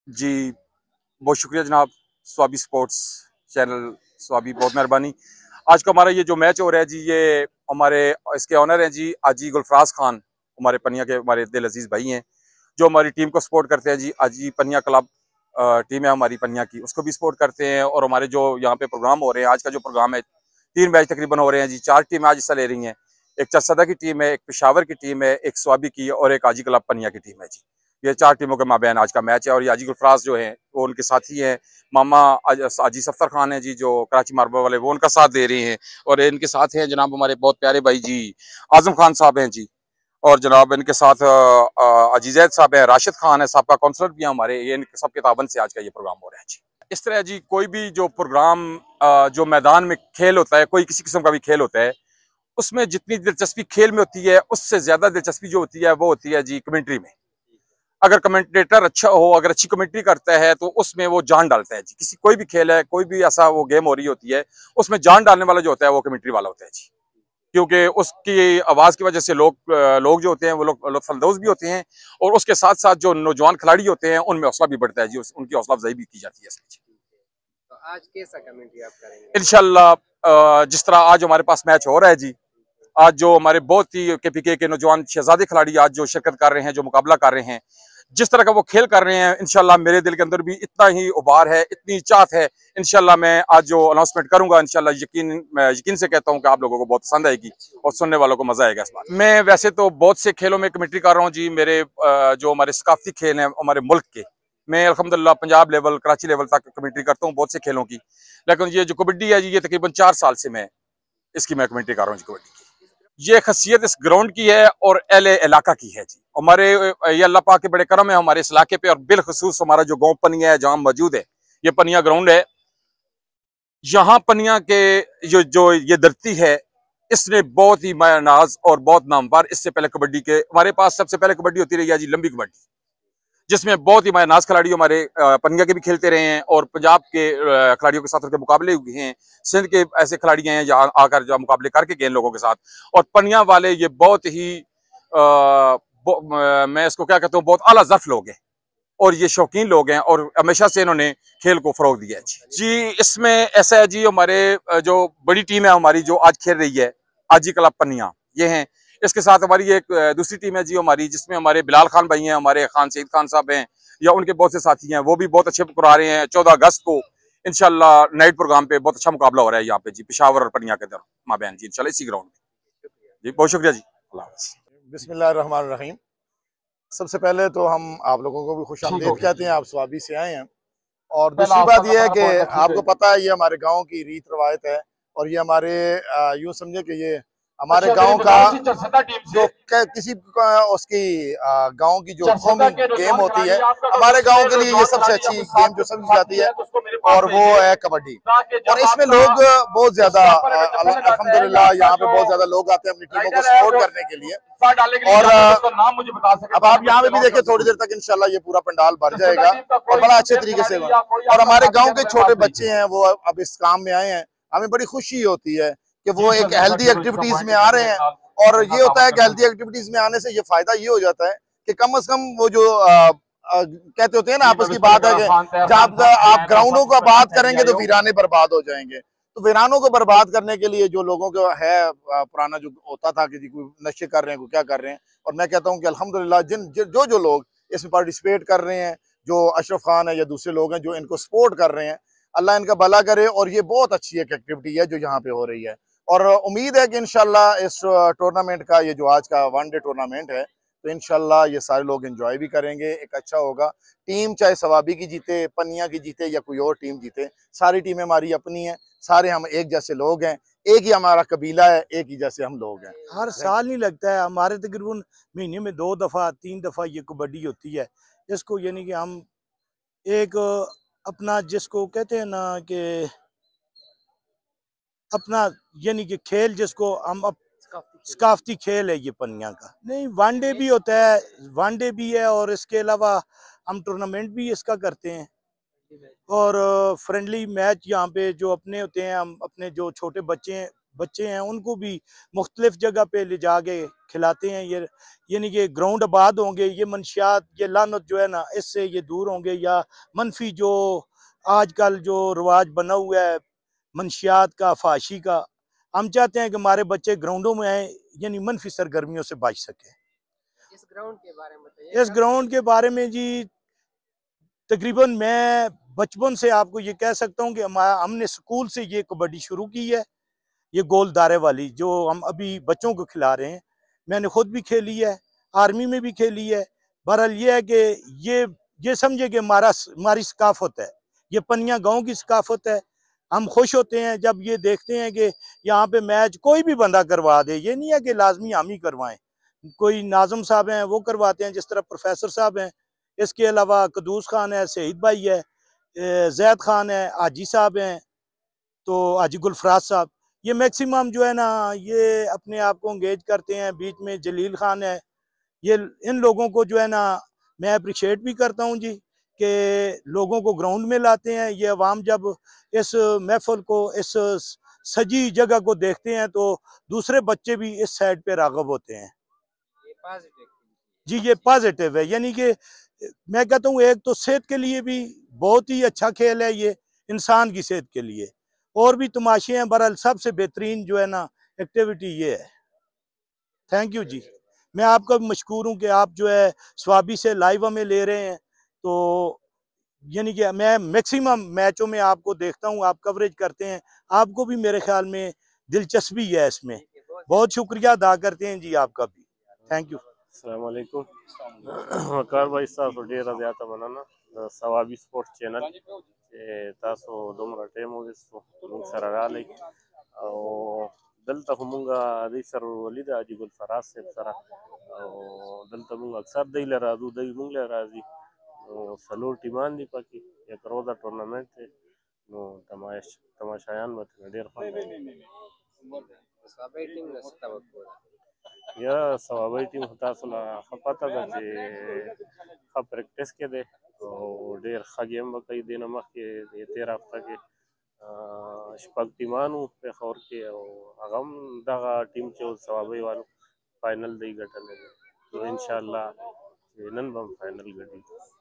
जी, बहुत शुक्रिया जनाब। स्वाबी स्पोर्ट्स चैनल, स्वाबी बहुत मेहरबानी। आज का हमारा ये जो मैच हो रहा है जी, ये हमारे इसके ऑनर हैं जी आजी गुलफराज खान, हमारे पनिया के हमारे दिल अजीज भाई हैं, जो हमारी टीम को सपोर्ट करते हैं जी। आजी पनिया क्लब टीम है हमारी पनिया की, उसको भी सपोर्ट करते हैं। और हमारे जो यहाँ पे प्रोग्राम हो रहे हैं, आज का जो प्रोग्राम है, 3 मैच तकरीबन हो रहे हैं जी। 4 टीमें आज हिस्सा ले रही हैं। एक चरसदा की टीम है, एक पेशावर की टीम है, एक स्वाबी की और एक आजी क्लब पनिया की टीम है जी। ये 4 टीमों के माबैन आज का मैच है। और ये आजी गुलफराज जो है वो उनके साथी हैं। मामा आजी सफ्तर खान है जी, जो कराची मार्बल वाले, वो उनका साथ दे रहे हैं। और इनके साथ हैं जनाब हमारे बहुत प्यारे भाई जी आजम खान साहब हैं जी। और जनाब इनके साथ अजीजैद साहब हैं, राशिद खान है, साहब का काउंसलर भी हैं हमारे। ये इनके सबके ताबन से आज का ये प्रोग्राम हो रहा है जी। इस तरह जी कोई भी जो प्रोग्राम जो मैदान में खेल होता है, कोई किसी किस्म का भी खेल होता है, उसमें जितनी दिलचस्पी खेल में होती है, उससे ज्यादा दिलचस्पी जो होती है वो होती है जी कमेंट्री में। अगर कमेंटेटर अच्छा हो, अगर अच्छी कमेंट्री करता है, तो उसमें वो जान डालता है जी। किसी कोई भी खेल है, कोई भी ऐसा वो गेम हो रही होती है, उसमें जान डालने वाला जो होता है वो कमेंट्री वाला होता है जी। क्योंकि उसकी आवाज की वजह से लोग जो होते हैं वो लोग लुत्फानंदोज भी होते हैं। और उसके साथ साथ जो नौजवान खिलाड़ी होते हैं उनमें हौसला भी बढ़ता है जी, उनकी हौसला अफजाई भी की जाती है इसमें। तो आज कैसा कमेंट्री आप करेंगे? इंशाल्लाह जिस तरह आज हमारे पास मैच हो रहा है जी, आज जो हमारे बहुत ही केपीके के नौजवान शहजादे खिलाड़ी आज जो शिरकत कर रहे हैं, जो मुकाबला कर रहे हैं, जिस तरह का वो खेल कर रहे हैं, इंशाल्लाह मेरे दिल के अंदर भी इतना ही उबार है, इतनी चाहत है। इंशाल्लाह मैं आज जो अनाउंसमेंट करूंगा, इंशाल्लाह मैं यकीन से कहता हूं कि आप लोगों को बहुत पसंद आएगी और सुनने वालों को मजा आएगा इस बात। मैं वैसे तो बहुत से खेलों में कमेंट्री कर रहा हूँ जी। मेरे जो हमारे सकाफती खेल हैं हमारे मुल्क के, मैं अल्हम्दुलिल्लाह पंजाब लेवल, कराची लेवल तक कमेंट्री करता हूँ बहुत से खेलों की। लेकिन ये जो कबड्डी है जी, ये तकरीबन 4 साल से मैं कमेंट्री कर रहा हूँ जी कबड्डी की। ये खसियत इस ग्राउंड की है और अहले इलाका की है जी। हमारे ये अल्लाह पाक के बड़े करम है हमारे इस इलाके पे। और बिलखसूस हमारा जो गांव पनिया है जहाँ मौजूद है, ये पनिया ग्राउंड है। यहाँ पनिया के जो ये धरती है, इसने बहुत ही मायानाज और बहुत नामवर, इससे पहले कबड्डी के हमारे पास सबसे पहले कबड्डी होती रही है जी, लंबी कबड्डी, जिसमें बहुत ही मायनाज खिलाड़ी हमारे पनिया के भी खेलते रहे हैं और पंजाब के खिलाड़ियों के साथ उनके मुकाबले हुए हैं। सिंध के ऐसे खिलाड़ी हैं जहाँ आकर जो मुकाबले करके गए लोगों के साथ। और पनिया वाले ये बहुत ही मैं इसको क्या कहता हूँ, बहुत आला ज़र्फ लोग हैं और ये शौकीन लोग हैं और हमेशा से इन्होंने खेल को फरोग दिया है जी। इसमें ऐसा है जी, हमारे जो बड़ी टीम है हमारी जो आज खेल रही है, आजी क्लब पनिया, ये हैं। इसके साथ हमारी एक दूसरी टीम है जी हमारी, जिसमें हमारे बिलाल खान भाई हैं, हमारे खान सईद खान साहब हैं, या उनके बहुत से साथी हैं, वो भी बहुत अच्छे करा रहे हैं। 14 अगस्त को इंशाल्लाह नाइट प्रोग्राम पे बहुत अच्छा मुकाबला हो रहा है यहाँ पे जी, पेशावर और पनिया के दर माबैन जी, इंशाल्लाह इसी ग्राउंड में जी। बहुत शुक्रिया जी, अल्लाह हाफ़िज़। बिस्मिल्लाहिर्रहमानिर्रहीम। सबसे पहले तो हम आप लोगों को भी खुश आमदीद कहते हैं, आप स्वाबी से आए हैं। और दूसरी बात यह है कि आपको पता है ये हमारे गांव की रीत रवायत है और ये हमारे यूँ समझे कि ये हमारे गांव का जो किसी उसकी गांव की जो कौमी गेम होती है, हमारे गांव के लिए ये सबसे अच्छी गेम जो समझी जाती है और वो है कबड्डी। और इसमें लोग बहुत ज्यादा अल्हम्दुलिल्लाह यहाँ पे बहुत ज्यादा लोग आते हैं अपनी टीमों को सपोर्ट करने के लिए। और अब आप यहाँ पे भी देखें, थोड़ी देर तक इंशाल्लाह ये पूरा पंडाल भर जाएगा और बड़ा अच्छे तरीके से। और हमारे गाँव के छोटे बच्चे हैं वो अब इस काम में आए हैं, हमें बड़ी खुशी होती है कि वो एक हेल्दी एक्टिविटीज में आ रहे हैं। और ये होता है कि हेल्दी एक्टिविटीज में आने से ये फायदा ये हो जाता है कि कम से कम वो जो कहते होते हैं ना, आपस की बात है कि जब आप ग्राउंडों का बात करेंगे तो वीराने बर्बाद हो जाएंगे। तो वीरानों को बर्बाद करने के लिए जो लोगों को है पुराना जो होता था कि कोई नशे कर रहे हैं, कोई क्या कर रहे हैं, और मैं कहता हूँ कि अल्हम्दुलिल्लाह जो लोग इसमें पार्टिसिपेट कर रहे हैं, जो अशरफ खान है या दूसरे लोग हैं जो इनको सपोर्ट कर रहे हैं, अल्लाह इनका भला करे। और ये बहुत अच्छी एक एक्टिविटी है जो यहाँ पे हो रही है। और उम्मीद है कि इंशाल्लाह इस टूर्नामेंट का, ये जो आज का 1 डे टूर्नामेंट है, तो इंशाल्लाह ये सारे लोग एंजॉय भी करेंगे, एक अच्छा होगा। टीम चाहे सवाबी की जीते, पनिया की जीते या कोई और टीम जीते, सारी टीमें हमारी अपनी हैं, सारे हम एक जैसे लोग हैं, एक ही हमारा कबीला है, एक ही जैसे हम लोग हैं। हर साल नहीं लगता है, हमारे तकरीबन महीने में 2 दफ़ा 3 दफ़ा ये कबड्डी होती है। इसको यानी कि हम एक अपना जिसको कहते हैं ना कि अपना यानी कि खेल जिसको हम सकाफती खेल है ये पनिया का। नहीं, 1 डे भी होता है, 1 डे भी है और इसके अलावा हम टूर्नामेंट भी इसका करते हैं। और फ्रेंडली मैच यहाँ पे जो अपने होते हैं, हम अपने जो छोटे बच्चे हैं बच्चे हैं उनको भी मुख्तलिफ जगह पे ले जाके खिलाते हैं। ये यानी कि ग्राउंड आबाद होंगे, ये मनशियात, ये लानत जो है ना, इससे ये दूर होंगे। या मनफी जो आजकल जो रिवाज बना हुआ है मनशियात का, फाशी का, हम चाहते हैं कि हमारे बच्चे ग्राउंडों में आए, यानी मनफी सरगर्मियों से बच सके। इस ग्राउंड के बारे में बताइए। इस ग्राउंड के बारे में जी, तकरीबन मैं बचपन से आपको ये कह सकता हूँ कि हमने स्कूल से ये कबड्डी शुरू की है। ये गोल दायरे वाली जो हम अभी बच्चों को खिला रहे हैं, मैंने खुद भी खेली है, आर्मी में भी खेली है। बहरहाल ये है कि ये समझे कि हमारी सकाफत है, ये पनिया गांव की सकाफत है। हम खुश होते हैं जब ये देखते हैं कि यहाँ पे मैच कोई भी बंदा करवा दे। ये नहीं है कि लाजमी हम ही करवाएं, कोई नाजम साहब हैं वो करवाते हैं, जिस तरह प्रोफेसर साहब हैं। इसके अलावा कदूस खान है, शहीद भाई है, जैद खान है, हाजी साहब हैं, तो हाजी गुलफराज साहब, ये मैक्सिमम जो है ना ये अपने आप को इंगेज करते हैं। बीच में जलील खान है। ये इन लोगों को जो है ना मैं अप्रिशिएट भी करता हूँ जी, कि लोगों को ग्राउंड में लाते हैं। ये अवाम जब इस महफिल को, इस सजी जगह को देखते हैं तो दूसरे बच्चे भी इस साइड पे राग़िब होते हैं। ये पॉजिटिव जी ये पॉजिटिव है, यानी कि मैं कहता हूँ एक तो सेहत के लिए भी बहुत ही अच्छा खेल है ये, इंसान की सेहत के लिए। और भी तमाशे हैं, बहरहाल सबसे बेहतरीन जो है ना एक्टिविटी ये है। थैंक यू जी, मैं आपका भी मशकूर हूँ कि आप जो है स्वाबी से लाइव हमें ले रहे हैं। तो यानी कि मैं मैक्सिमम मैचों में आपको देखता हूँ, आप कवरेज करते हैं, आपको भी मेरे ख्याल में दिलचस्पी है इसमें। बहुत शुक्रिया अदा करते हैं जी आपका भी, थैंक यू। अस्सलाम वालेकुम। वकार भाई साहब ډیره زیاته مننه د ثوابي سپورټ چینل چې تاسو دومره ټیم وویستو موږ سره راغلی او دلته خو موږ دی سره ورولي د حاجي ګلفراز صاحب سره او دلته موږ اکثر دی له راځو دی موږ له راځي نو څلور ټیمان دي پکې یک روزه ټورنمنټ دی نو تماشایان به ترې ډېر خوند صحابه ټیم نه څه توقع ده؟ یا ثوابي ټیم خو تاسو له ښه پته ده چې ښه پریکټس کې دی او ډېر ښه ګیم به کوي. دې نه مخکې د تېره هفته کې شپږ ټیمان وو پېښور کې او هغه هم دغه ټیم چې و ثوابي والو فاینل دی ګټلی دی. نو انشاءالله چې نن به هم فاینل ګټي.